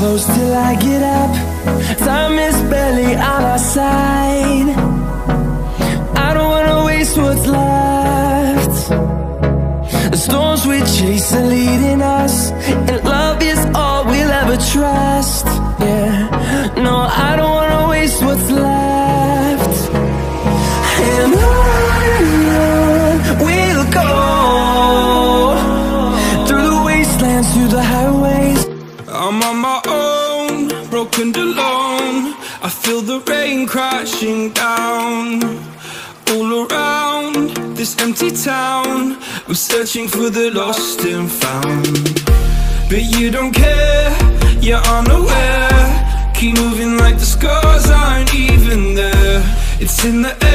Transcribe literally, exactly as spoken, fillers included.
close till I get up. Time is barely on our side. I don't wanna waste what's left. The storms we chase are leading us, and love is all we'll ever trust. Yeah, no, I don't wanna waste what's left. And on and on we'll go, through the wastelands, through the highways. I'm on my own, broken and alone. I feel the rain crashing down all around this empty town. I'm searching for the lost and found, but you don't care, you're unaware. Keep moving like the scars aren't even there. It's in the air.